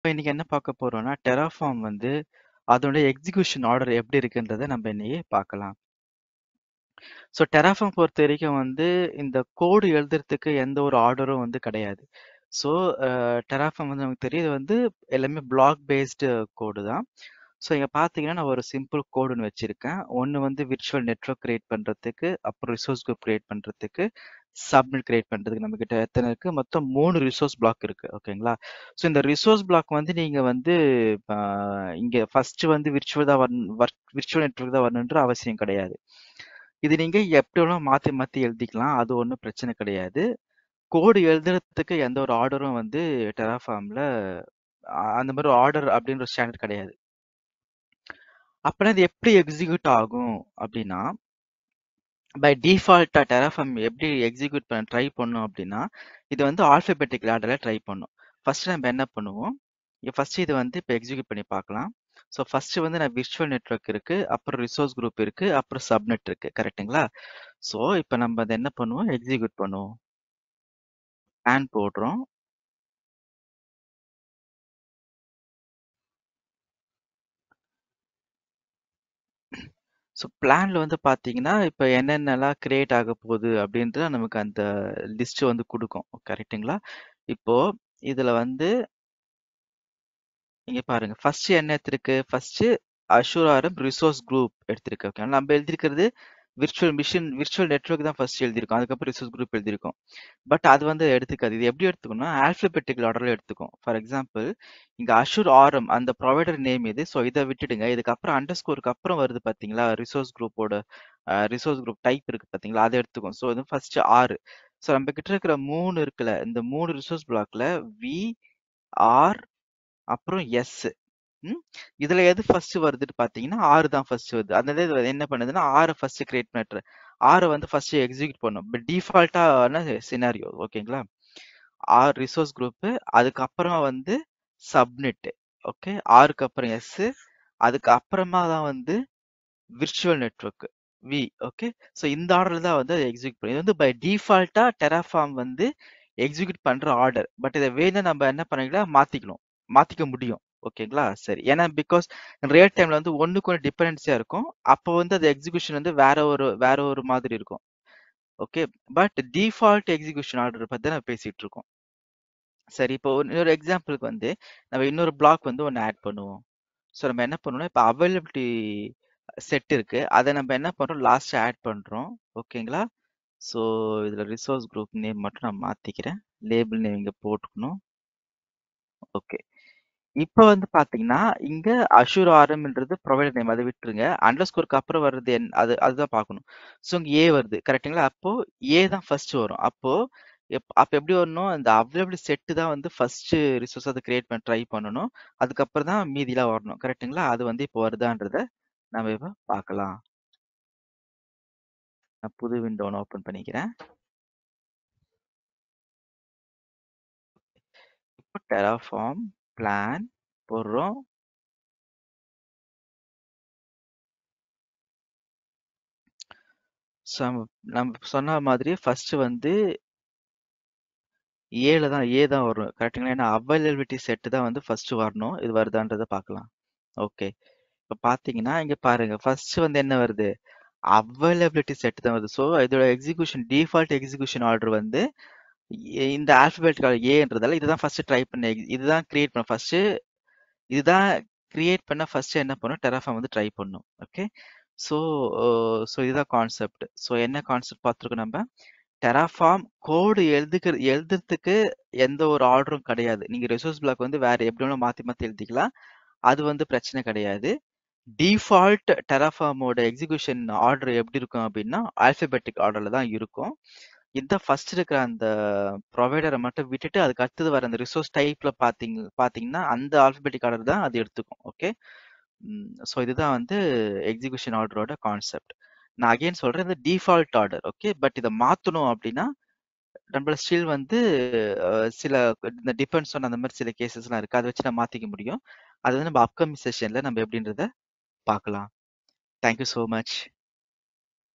இப்போ இன்னைக்கு என்ன பார்க்க போறோம்னா Terraform வந்து அதோட எக்ஸிகியூஷன் ஆர்டர் எப்படி இருக்குன்றதை நம்ம இன்னைக்கு பார்க்கலாம். ஸோ Terraform பொறுத்த வரைக்கும் வந்து இந்த கோடு எழுதுறதுக்கு எந்த ஒரு ஆர்டரும் வந்து கிடையாது. ஸோ Terraform வந்து நமக்கு தெரியுது வந்து எல்லாமே பிளாக் பேஸ்டு கோடு தான். ஸோ இங்க பார்த்தீங்கன்னா நான் ஒரு சிம்பிள் கோடுன்னு வச்சிருக்கேன். ஒன்று வந்து விர்ச்சுவல் நெட்வொர்க் கிரியேட் பண்றதுக்கு, அப்புறம் ரிசோர்ஸ் குரூப் கிரியேட் பண்றதுக்கு, சப்நெட் கிரியேட் பண்றதுக்கு நம்ம கிட்ட எத்தனை இருக்கு? மொத்தம் 3 ரிசோர்ஸ் பிளாக் இருக்கு. ஓகேங்களா? ஸோ இந்த ரிசோர்ஸ் பிளாக் வந்து நீங்க வந்து இங்க ஃபர்ஸ்ட் வந்து விர்ச்சுவல் நெட்வொர்க் தான் வரணுன்ற அவசியம் கிடையாது. இது நீங்க எப்படி வேணாலும் மாத்தி மாத்தி எழுதிக்கலாம். அது ஒன்றும் பிரச்சனை கிடையாது. கோடு எழுதுறதுக்கு எந்த ஒரு ஆர்டரும் வந்து டெராஃபார்ம்ல அந்த மாதிரி ஆர்டர் அப்படின்ற ஒரு ஸ்டாண்டர்ட் கிடையாது. அப்படின்னா இது எப்படி எக்ஸிக்யூட் ஆகும் அப்படின்னா, பை டிஃபால்ட்டா டெராஃபார்ம் எப்படி எக்ஸிக்யூட் பண்ண ட்ரை பண்ணும் அப்படின்னா, இது வந்து ஆல்பபெட்டிக் ஆர்டர்ல ட்ரை பண்ணும். ஃபர்ஸ்ட் நம்ம என்ன பண்ணுவோம்? ஃபர்ஸ்ட் இது வந்து இப்போ எக்ஸிக்யூட் பண்ணி பார்க்கலாம். ஸோ ஃபர்ஸ்ட் வந்து நான் விர்ச்சுவல் நெட்வொர்க் இருக்கு, அப்புறம் ரிசோர்ஸ் குரூப் இருக்கு, அப்புறம் சப்நெட் இருக்கு. கரெக்ட்டுங்களா? ஸோ இப்போ நம்ம அதை என்ன பண்ணுவோம்? எக்ஸிக்யூட் பண்ணுவோம். ஆன் போடுறோம். ஸோ பிளான்ல வந்து பார்த்தீங்கன்னா, இப்போ என்னென்னலாம் கிரியேட் ஆக போகுது அப்படின்றது நமக்கு அந்த லிஸ்ட் வந்து கொடுக்கும். கரெக்ட்டுங்களா? இப்போ இதுல வந்து இங்க பாருங்க. ஃபர்ஸ்ட் என்ன எடுத்திருக்கு? First Azure RM resource group எடுத்திருக்கு. ஓகே. நம்ம எழுதியிருக்கிறது விர்ச்சுவல் நெட்வொர்க் தான் ஃபர்ஸ்ட் எழுதியிருக்கோம். அதுக்கப்புறம் ரிசோர்ஸ் குரூப் எழுதியிருக்கோம். பட் அது வந்து எடுத்துக்காது. இது எப்படி எடுத்துக்கணும்னா ஆல்பபெட்டிக்கல் ஆர்டர்ல எடுத்துக்கும். ஃபார் எக்ஸாம்பிள் இங்க அஷூர் ஆர்எம் அந்த ப்ரொவைடர் நேம் இது. ஸோ இதை விட்டுடுங்க. இதுக்கப்புறம் அண்டர்ஸ்கோருக்கு அப்புறம் வருது பாத்தீங்களா? ரிசோர்ஸ் குரூப் டைப் இருக்கு பாத்தீங்களா? அதை எடுத்துக்கும். ஸோ இது ஃபர்ஸ்ட் ஆறு. ஸோ நம்ம கிட்ட இருக்கிற 3 இருக்குல்ல, இந்த 3 ரிசோர்ஸ் பிளாக்ல வி, ஆர் அப்புறம் எஸ். இதுல எது ஃபர்ஸ்ட் வருதுன்னு பாத்தீங்கன்னா 6 தான் ஃபர்ஸ்ட் வருது. அதனால இது என்ன பண்ணுதுன்னா 6 ஃபர்ஸ்ட் கிரியேட் பண்ணிட்டு 6 வந்து ஃபர்ஸ்ட் எக்ஸிக்யூட் பண்ணும். பட் டிஃபால்ட்டான சினாரியோ. ஓகேங்களா? 6 ரிசோர்ஸ் குரூப், அதுக்கப்புறமா வந்து சப்நெட். ஓகே. 6க்கு அப்புறம் எஸ், அதுக்கு அப்புறமா தான் வந்து virtual network V. Okay. So இந்த ஆர்டர்ல தான் வந்து எக்ஸிக்யூட் பண்ணும். இது வந்து பை டிஃபால்ட்டா டெராஃபார்ம் வந்து எக்ஸிக்யூட் பண்ற ஆர்டர். பட் இதை வேணும் நம்ம என்ன பண்ணிக்கலாம்? மாத்திக்க முடியும். ஓகேங்களா? சரி. ஏன்னா பிகாஸ் ரியல் டைம்ல வந்து ஒண்ணுக்கு ஒன்று டிபெண்டன்சியா இருக்கும். அப்போ வந்து அது எக்ஸிகியூஷன் வந்து வேற ஒரு மாதிரி இருக்கும். Okay. But default execution order பத்தி தான் நம்ம பேசிட்டு இருக்கோம். சரி. இப்போ இன்னொரு எக்ஸாம்பிளுக்கு வந்து நம்ம இன்னொரு பிளாக் வந்து ஒன்று ஆட் பண்ணுவோம். ஸோ நம்ம என்ன பண்ணணும்னா இப்போ அவைலபிலிட்டி செட் இருக்கு. அதை நம்ம என்ன பண்றோம்? லாஸ்ட் ஆட் பண்றோம். ஓகேங்களா? ஸோ இதுல ரிசோர்ஸ் குரூப் நேம் மட்டும் நான் மாத்திக்கிறேன். லேபிள் நேம் இங்க போட்டுக்கணும். ஓகே. இப்ப வந்து பாத்தீங்கன்னா, இங்க அஷூர் ஆர்எம்ன்றது ப்ரொவைடர் நேம் அதை விட்டுருங்க. அண்டர்ஸ்கோருக்கு அப்புறம் வர்றது அதுதான் பார்க்கணும். ஸோ இங்க ஏ வருது. கரெக்ட்டுங்களா? அப்போ ஏ தான் ஃபர்ஸ்ட் வரும். அப்ப எப்படி வரணும்? அந்த அவைலபிள் செட் தான் வந்து ஃபர்ஸ்ட் ரிசோர்ஸ் அதை கிரியேட் பண்ண ட்ரை பண்ணணும். அதுக்கப்புறம் தான் மீதிலாம் வரணும். கரெக்ட்டுங்களா? அது வந்து இப்போ வருதான்றத நம்ம இப்ப பார்க்கலாம். நான் புது விண்டோ ஒன்று ஓப்பன் பண்ணிக்கிறேன். இப்போ டெராஃபார்ம் பிளான் போடுறோம். ஸோ நம்ம சொன்ன மாதிரி ஃபர்ஸ்ட் வந்து ஏ தான் வரும். கரெக்ட்டுங்களா? ஏன்னா அவைலபிலிட்டி செட் தான் வந்து ஃபர்ஸ்ட் வரணும். இது வருதான்றத பார்க்கலாம். ஓகே. இப்ப பாத்தீங்கன்னா இங்க பாருங்க. ஃபர்ஸ்ட் வந்து என்ன வருது? அவைலபிலிட்டி செட் தான் வருது. ஸோ இதோட டிஃபால்ட் எக்ஸிகியூஷன் ஆர்டர் வந்து இந்த ஆல்பபெட்டிக்கல் ஏன்றதால இதுதான் ஃபர்ஸ்ட் ட்ரை பண்ண இதுதான் கிரியேட் பண்ண ஃபர்ஸ்ட் இதுதான் கிரியேட் பண்ண ஃபர்ஸ்ட் என்ன பண்ணும்? டெராஃபார்ம் வந்து ட்ரை பண்ணும். ஓகே. ஸோ ஸோ இதுதான் கான்செப்ட். ஸோ என்ன கான்செப்ட் பார்த்துருக்கோம் நம்ம? டெராஃபார்ம் கோடு எழுதுறதுக்கு எந்த ஒரு ஆர்டரும் கிடையாது. நீங்க ரிசோர்ஸ் பிளாக் வந்து வேற எப்படி வேணாலும் மாத்தி மாத்தி எழுதிக்கலாம். அது வந்து பிரச்சனை கிடையாது. டிஃபால்ட் டெராஃபார்மோட எக்ஸிகியூஷன் ஆர்டர் எப்படி இருக்கும் அப்படின்னா ஆல்பபெட்டிக் ஆர்டர்ல தான் இருக்கும். இந்த ஃபர்ஸ்ட் இருக்கிற அந்த ப்ரொவைடரை மட்டும் விட்டுட்டு அதுக்கு அடுத்தது வர அந்த ரிசோர்ஸ் டைப்ல பாத்தீங்கன்னா அந்த ஆல்பபெட்டிக் ஆர்டர் தான் அது எடுத்துக்கும். ஓகே. ஸோ இதுதான் வந்து எக்ஸிகியூஷன் ஆர்டரோட கான்செப்ட். நான் அகைன் சொல்றேன், இது டிஃபால்ட் ஆர்டர். ஓகே. பட் இதை மாத்தணும் அப்படின்னா நம்மள ஸ்டில் வந்து சில இந்த டிபெண்ட்ஸ் ஆன் அந்த மாதிரி சில கேசஸ்லாம் இருக்கு. அதை வச்சு நம்ம மாத்திக்க முடியும். அது வந்து நம்ம அப்கமிங் செஷன்ல நம்ம எப்படின்றத பார்க்கலாம். Thank you so much.